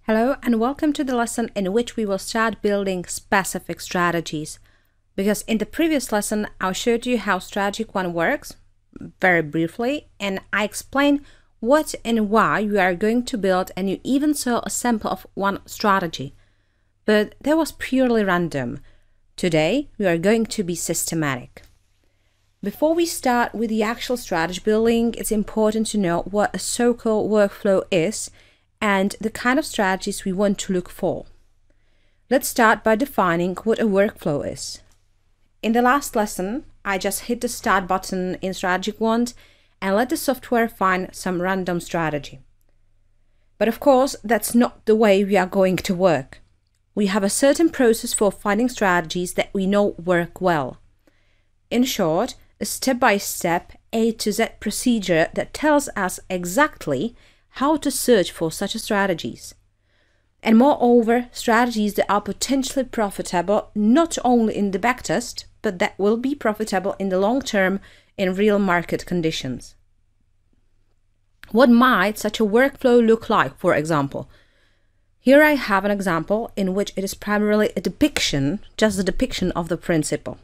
Hello and welcome to the lesson in which we will start building specific strategies. Because in the previous lesson, I showed you how Strategic 1 works, very briefly, and I explained what and why we are going to build, and you even saw a sample of one strategy. But that was purely random. Today, we are going to be systematic. Before we start with the actual strategy building, it's important to know what a so-called workflow is and the kind of strategies we want to look for. Let's start by defining what a workflow is. In the last lesson, I just hit the start button in Strategic 1 and let the software find some random strategy. But of course, that's not the way we are going to work. We have a certain process for finding strategies that we know work well. In short, a step-by-step A to Z procedure that tells us exactly how to search for such strategies. And moreover, strategies that are potentially profitable not only in the backtest, but that will be profitable in the long term in real market conditions. What might such a workflow look like, for example? Here I have an example in which it is primarily a depiction, just a depiction of the principle.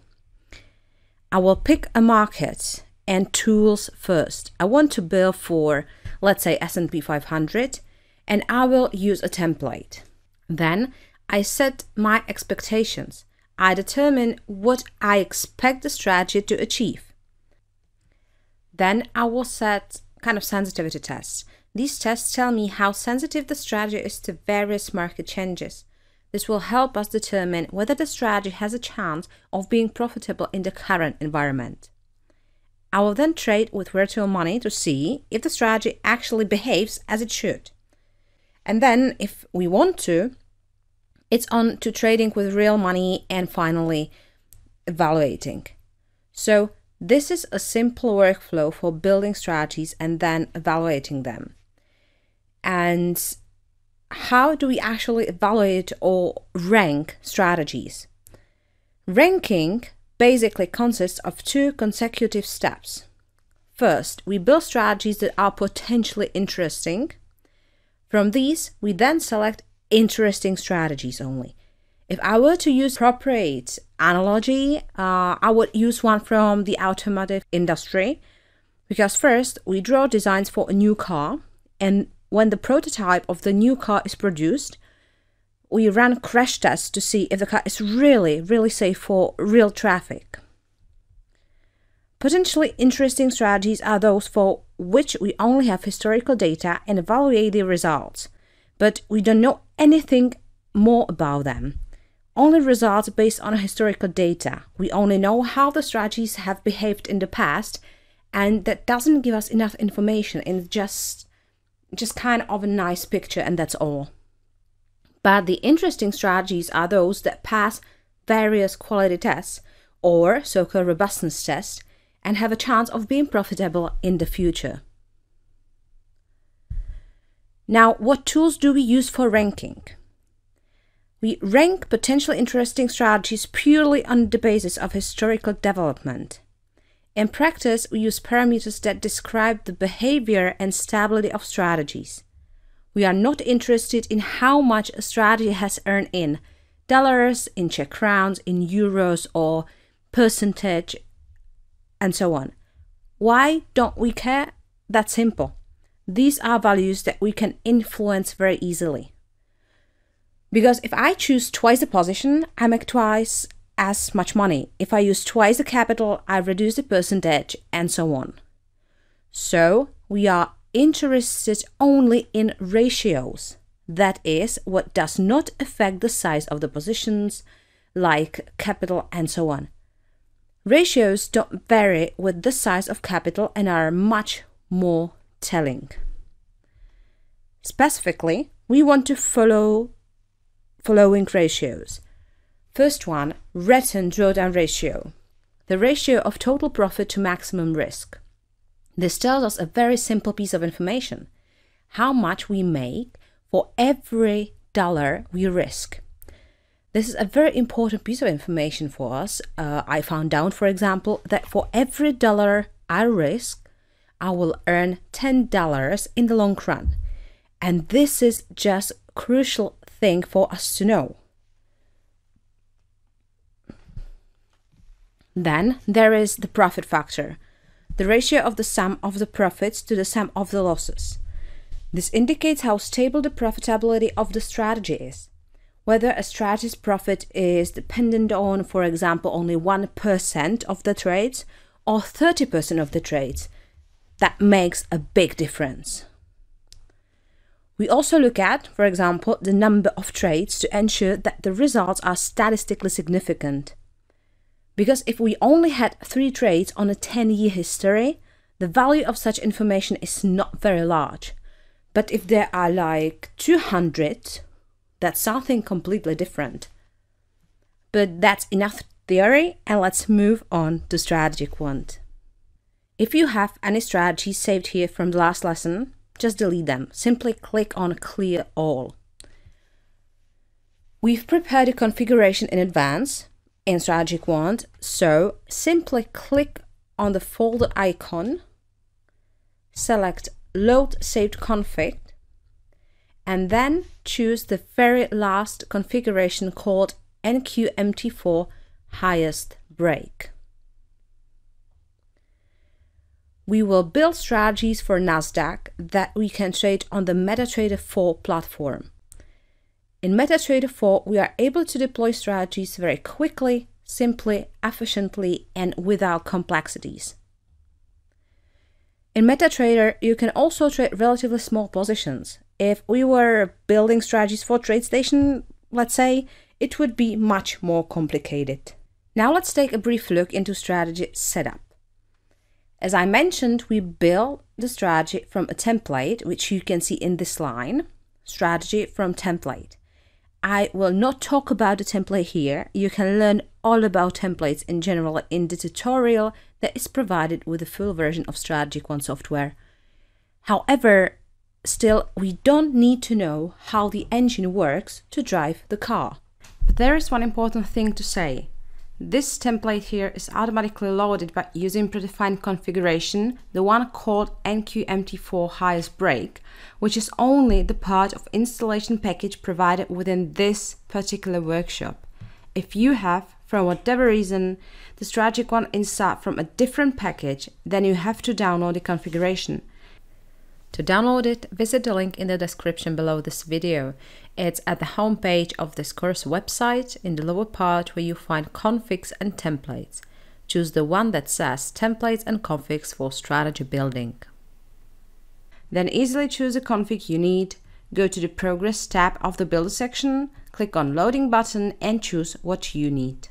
I will pick a market and tools first. I want to build for, let's say, S&P 500, and I will use a template. Then I set my expectations. I determine what I expect the strategy to achieve. Then I will set kind of sensitivity tests. These tests tell me how sensitive the strategy is to various market changes. This will help us determine whether the strategy has a chance of being profitable in the current environment. I will then trade with virtual money to see if the strategy actually behaves as it should. And then, if we want to, it's on to trading with real money and finally evaluating. So this is a simple workflow for building strategies and then evaluating them. And how do we actually evaluate or rank strategies? Ranking basically consists of two consecutive steps. First, we build strategies that are potentially interesting. From these, we then select interesting strategies only. If I were to use appropriate analogy, I would use one from the automotive industry, because first we draw designs for a new car, and when the prototype of the new car is produced, we run crash tests to see if the car is really safe for real traffic. Potentially interesting strategies are those for which we only have historical data and evaluate the results, but we don't know anything more about them. Only results based on historical data. We only know how the strategies have behaved in the past, and that doesn't give us enough information, and just kind of a nice picture, and that's all. But the interesting strategies are those that pass various quality tests, or so-called robustness tests, and have a chance of being profitable in the future. Now, what tools do we use for ranking? We rank potentially interesting strategies purely on the basis of historical development. In practice, we use parameters that describe the behavior and stability of strategies. We are not interested in how much a strategy has earned in dollars, in Czech crowns, in euros, or percentage, and so on. Why don't we care? That's simple. These are values that we can influence very easily. Because if I choose twice the position, I make twice as much money. If I use twice the capital, I reduce the percentage, and so on. So we are interested only in ratios. That is, what does not affect the size of the positions, like capital and so on. Ratios don't vary with the size of capital and are much more telling. Specifically, we want to follow following ratios. First one, return drawdown ratio, the ratio of total profit to maximum risk. This tells us a very simple piece of information: how much we make for every dollar we risk. This is a very important piece of information for us. I found out, for example, that for every dollar I risk, I will earn $10 in the long run. And this is just crucial thing for us to know. Then there is the profit factor, the ratio of the sum of the profits to the sum of the losses. This indicates how stable the profitability of the strategy is. Whether a strategy's profit is dependent on, for example, only 1% of the trades or 30% of the trades, that makes a big difference. We also look at, for example, the number of trades to ensure that the results are statistically significant. Because if we only had 3 trades on a 10-year history, the value of such information is not very large. But if there are like 200, that's something completely different. But that's enough theory, and let's move on to strategy quant. If you have any strategies saved here from the last lesson, just delete them. Simply click on Clear All. We've prepared a configuration in advance in Strategy Quant, so simply click on the folder icon, select Load Saved Config, and then choose the very last configuration called NQMT4 Highest Break. We will build strategies for Nasdaq that we can trade on the MetaTrader 4 platform. In MetaTrader 4, we are able to deploy strategies very quickly, simply, efficiently, and without complexities. In MetaTrader, you can also trade relatively small positions. If we were building strategies for TradeStation, let's say, it would be much more complicated. Now let's take a brief look into strategy setup. As I mentioned, we build the strategy from a template, which you can see in this line, strategy from template. I will not talk about the template here. You can learn all about templates in general in the tutorial that is provided with the full version of Strategy Quant software. However, still, we don't need to know how the engine works to drive the car. But there is one important thing to say. This template here is automatically loaded by using predefined configuration, the one called NQMT4 Highest Break, which is only the part of installation package provided within this particular workshop. If you have, for whatever reason, the Strategy Quant installed from a different package, then you have to download the configuration. To download it, visit the link in the description below this video. It's at the home page of this course website in the lower part where you find configs and templates. Choose the one that says Templates and Configs for Strategy Building. Then easily choose the config you need, go to the Progress tab of the Builder section, click on Loading button and choose what you need.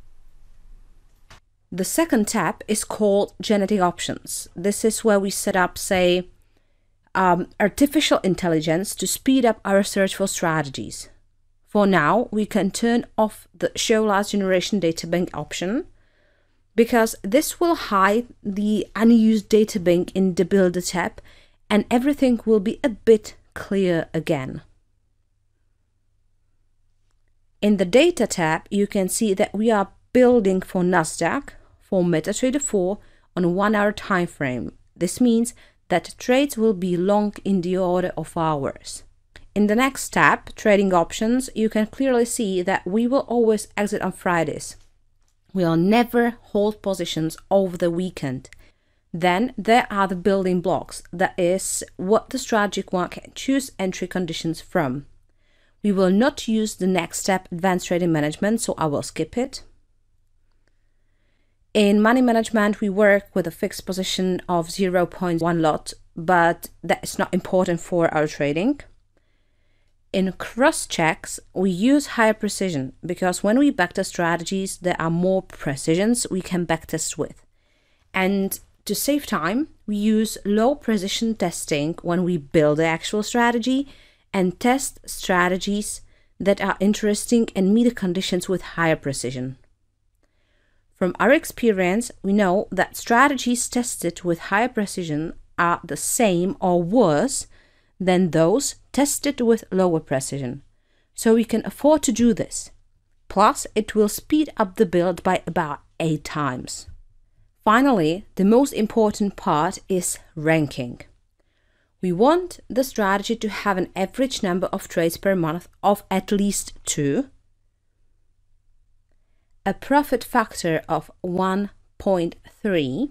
The second tab is called Genetic Options. This is where we set up, say, artificial intelligence to speed up our search for strategies. For now, we can turn off the Show Last Generation Databank option because this will hide the unused databank in the Builder tab and everything will be a bit clear again. In the Data tab, you can see that we are building for Nasdaq for MetaTrader 4 on a 1-hour time frame. This means that trades will be long in the order of hours. In the next tab, Trading Options, you can clearly see that we will always exit on Fridays. We'll never hold positions over the weekend. Then there are the building blocks, that is what the Strategy Quant can choose entry conditions from. We will not use the next step, Advanced Trading Management, so I will skip it. In money management, we work with a fixed position of 0.1 lot, but that is not important for our trading. In cross-checks, we use higher precision because when we backtest strategies, there are more precisions we can backtest with. And to save time, we use low precision testing when we build the actual strategy and test strategies that are interesting and meet the conditions with higher precision. From our experience, we know that strategies tested with higher precision are the same or worse than those tested with lower precision. So we can afford to do this. Plus, it will speed up the build by about 8 times. Finally, the most important part is ranking. We want the strategy to have an average number of trades per month of at least 2, a profit factor of 1.3,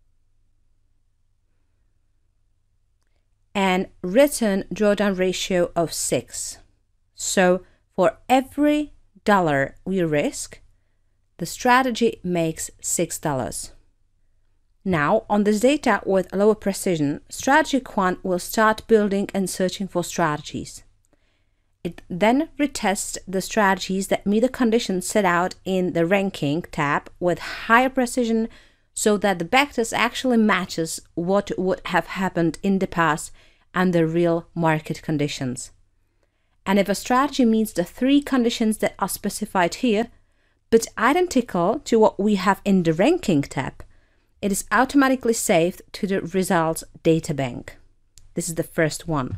and return drawdown ratio of 6. So for every dollar we risk, the strategy makes $6. Now, on this data with lower precision, Strategy Quant will start building and searching for strategies. It then retests the strategies that meet the conditions set out in the ranking tab with higher precision so that the backtest actually matches what would have happened in the past and the real market conditions. And if a strategy meets the 3 conditions that are specified here, but identical to what we have in the ranking tab, it is automatically saved to the results databank. This is the first one.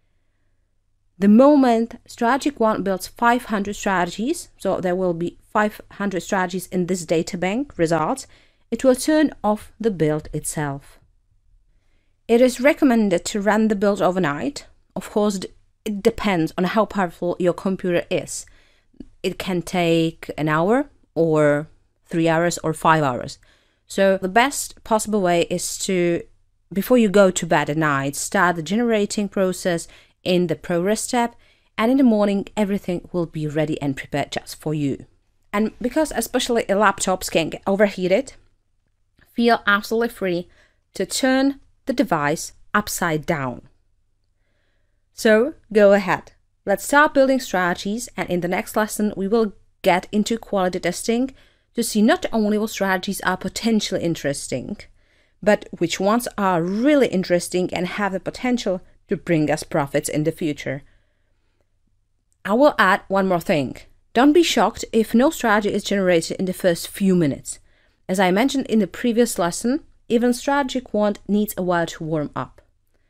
The moment Strategy Quant builds 500 strategies, so there will be 500 strategies in this databank results, it will turn off the build itself. It is recommended to run the build overnight. Of course, it depends on how powerful your computer is. It can take an hour or 3 hours or 5 hours. So the best possible way is to, before you go to bed at night, start the generating process in the progress tab, and in the morning everything will be ready and prepared just for you. And because especially laptops can get overheated, feel absolutely free to turn the device upside down. So go ahead, let's start building strategies, and in the next lesson we will get into quality testing to see not only what strategies are potentially interesting, but which ones are really interesting and have the potential to bring us profits in the future. I will add one more thing. Don't be shocked if no strategy is generated in the first few minutes. As I mentioned in the previous lesson, even Strategy Quant needs a while to warm up.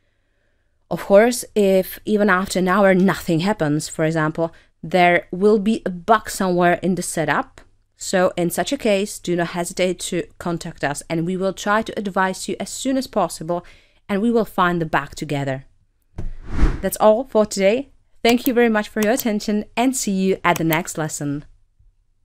Of course, if even after an hour nothing happens, for example, there will be a bug somewhere in the setup. So in such a case, do not hesitate to contact us and we will try to advise you as soon as possible and we will find the bug together. That's all for today. Thank you very much for your attention and see you at the next lesson.